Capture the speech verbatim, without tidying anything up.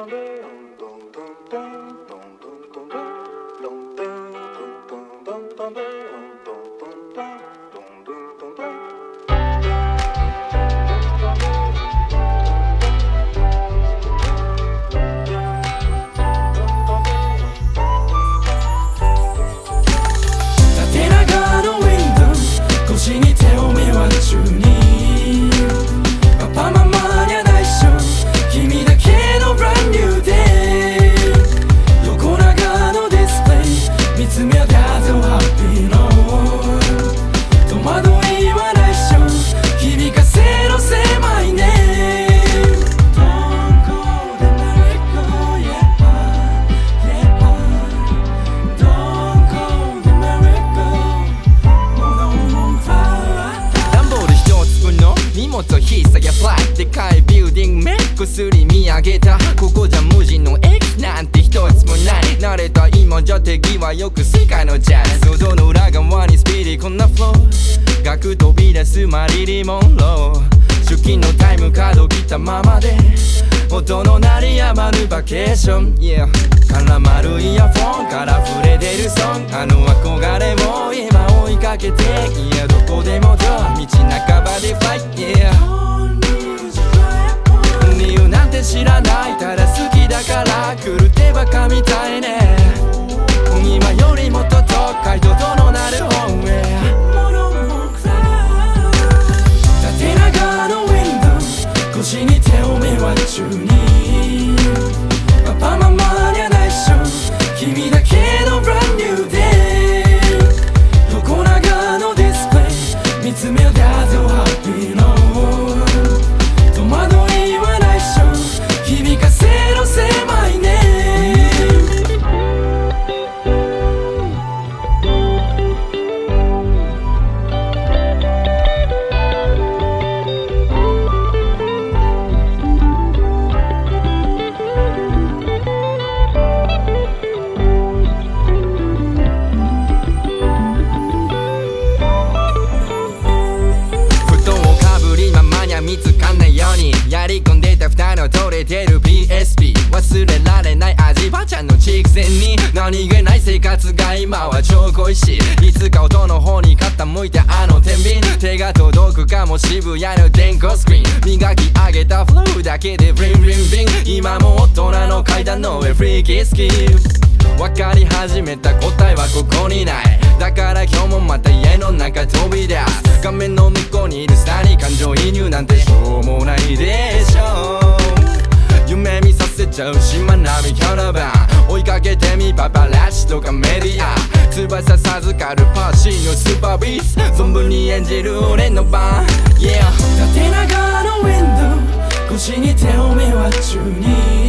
でかいビルディング目こすり見上げた。ここじゃ無人の駅なんて一つもない。慣れた今じゃ手際よく世界のジャズ。想像の裏側にスピーディーこんなフロー。額飛び出すマリリン・モンロー。出勤のタイムカード切ったままで音の鳴りやまぬバケーション、yeah、絡まるイヤフォンから溢れ出るソング。あの憧れを今追いかけて、いやどこでもドア道半ばでファイト、yeah、理由なんて知らない、ただ好きだから狂ってバカみたいね。今よりもっと都会ととのなる本へ。縦長のウィンドウ腰に手を目は中にパパママには内緒、君だけのブランニューデイ。横長のディスプレイ見つめるダゾハッピーの戸惑いは内緒、響かせろ狭いね。見つかんないようにやり込んでた二人の取れてる ピーエスピー 忘れられない味ばちゃんの畜生に何気ない生活が今は超恋しい。いつか音の方に傾いてあの天秤手が届くかも渋谷の電光スクリーン磨き上げたフローだけでブリンブリンブリン今も大人の階段の上フリーキースキー分かり始めた答えはここにない。だから今日もまた家の中飛び出す。画面の向こうにいるスターに感情移入なんてしょうもないでしょう。夢見させちゃう島並みキャラバン追いかけてみパパラッチとかメディア翼授かるパーシーのスーパービーツ存分に演じる俺の番、yeah、縦長のウィンドウ腰に手を目は中に